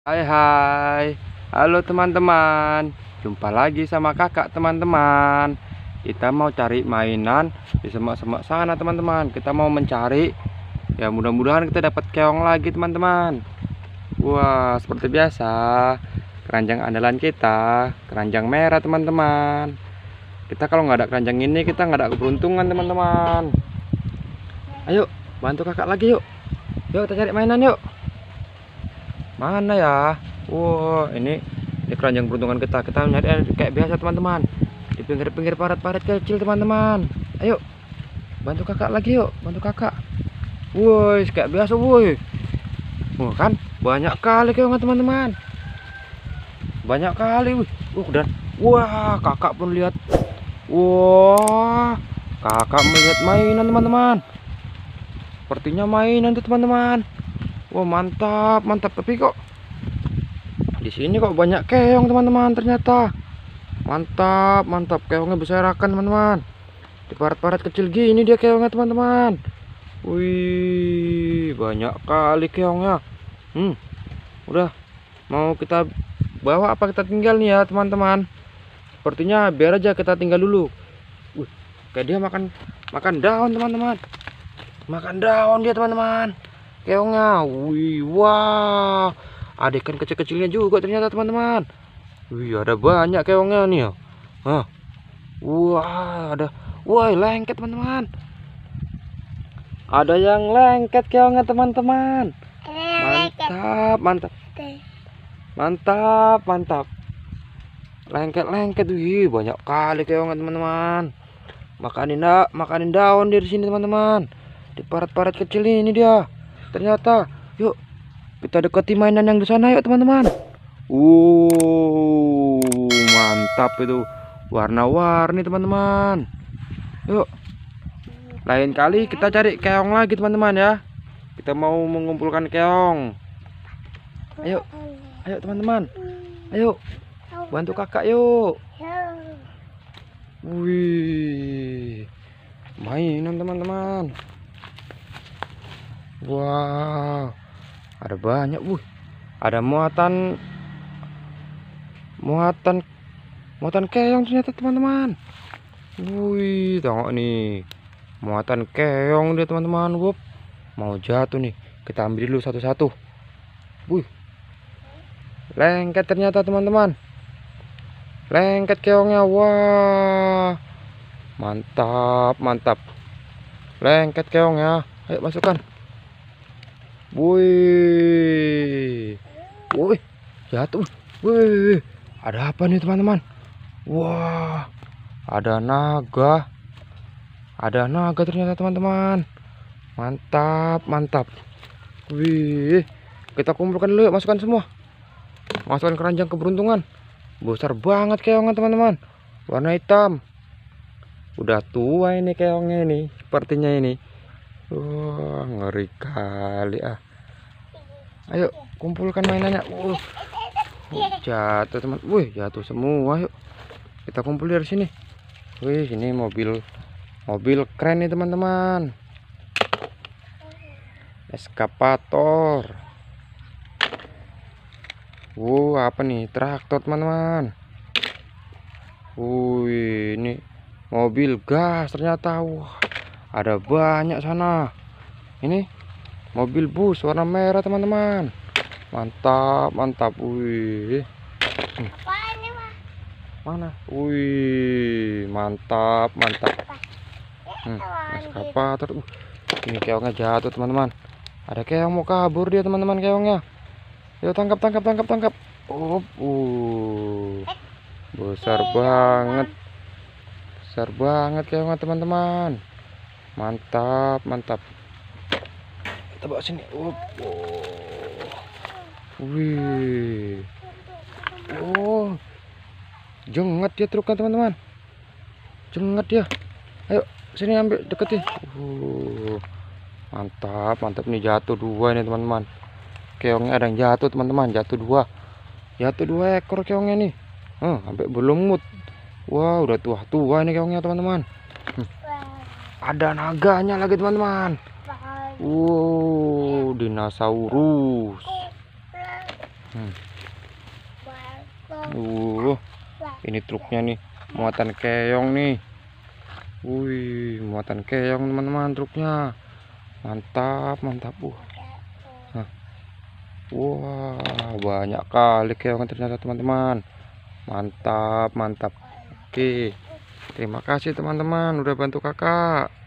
Hai hai, halo teman-teman. Jumpa lagi sama kakak teman-teman. Kita mau cari mainan di semak-semak sana teman-teman. Kita mau mencari, ya mudah-mudahan kita dapat keong lagi teman-teman. Wah, seperti biasa, keranjang andalan kita, keranjang merah teman-teman. Kita kalau nggak ada keranjang ini, kita nggak ada keberuntungan teman-teman. Ayo, bantu kakak lagi yuk. Yuk kita cari mainan yuk. Mana ya? Wow, ini keranjang peruntungan kita. Kita nyari kayak biasa teman-teman, di pinggir-pinggir parit-parit kecil teman-teman. Ayo, bantu kakak lagi yuk, bantu kakak. Woi, kayak biasa woi. Wah kan, banyak kali keongnya teman-teman. Banyak kali, wih. Dan wah, kakak pun lihat. Wah, kakak melihat mainan teman-teman. Sepertinya mainan tuh teman-teman. Wah, mantap, mantap. Tapi kok di sini kok banyak keong teman-teman ternyata. Mantap, mantap. Keongnya berserakan teman-teman. Di parat-parat kecil gini dia keongnya teman-teman. Wih, banyak kali keongnya. Udah mau kita bawa apa kita tinggal nih ya teman-teman? Sepertinya biar aja kita tinggal dulu. Wih, kayak dia makan daun teman-teman. Makan daun dia teman-teman. Keongnya, wih, wah, ada ikan kecil-kecilnya juga ternyata teman-teman. Wih, ada banyak keongnya nih ya. Wah, wah, lengket teman-teman. Ada yang lengket keongnya teman-teman. Mantap, mantap, mantap, mantap. Lengket-lengket, wih, banyak kali keongnya teman-teman. Makanin daun di sini teman-teman. Di parat-parat kecil ini dia. Ternyata, yuk kita dekati mainan yang di sana yuk teman-teman. Mantap itu, warna-warni teman-teman. Yuk, lain kali kita cari keong lagi teman-teman ya. Kita mau mengumpulkan keong. Ayo, ayo teman-teman. Ayo, bantu kakak yuk. Wih, mainan teman-teman. Wow, ada banyak, ada muatan keong ternyata teman-teman. Wih, tengok nih, muatan keong dia teman-teman. Mau jatuh nih, kita ambil dulu satu-satu. Wih, lengket ternyata teman-teman. Lengket keongnya, wah, mantap, mantap. Lengket keongnya, ayo masukkan. Wih, wih, jatuh. Wih, ada apa nih teman-teman? Wah, ada naga. Ada naga ternyata teman-teman. Mantap, mantap. Wih, kita kumpulkan dulu, masukkan semua. Masukkan keranjang keberuntungan. Besar banget keongnya teman-teman. Warna hitam. Udah tua ini keongnya ini, sepertinya ini. Wah, ngeri kali ah. Ayo kumpulkan mainannya. Jatuh teman. Wih, jatuh semua. Yuk kita kumpul dari sini. Wih, ini mobil keren nih teman-teman. Eskavator. Apa nih? Traktor teman-teman. Wih, ini mobil gas ternyata. Wah, ada banyak sana. Ini mobil bus warna merah teman-teman. Mantap, mantap. Wih, mana? Wih, mantap, mantap. Eskavator. Ini keongnya jatuh teman-teman. Ada keong mau kabur dia teman-teman keongnya. Yuk tangkap, tangkap, tangkap, tangkap. Besar banget. Besar banget keongnya teman-teman. Mantap, mantap. Kita bawa sini. Wih. Jengat dia truknya teman-teman. Jengat dia. Ayo sini ambil deketin. Mantap, mantap nih, jatuh dua nih teman-teman. Keongnya ada yang jatuh teman-teman, jatuh dua ekor keongnya nih. Sampai berlumut. Wah, udah tua ini keongnya teman-teman. Ada naganya lagi teman-teman. Dinosaurus. Hmm. Ini truknya nih, muatan keong nih. Wih, muatan keong teman-teman truknya. Mantap, mantap. Nah. Wah, banyak kali keong ternyata teman-teman. Mantap, mantap. Oke. Terima kasih teman-teman udah bantu kakak.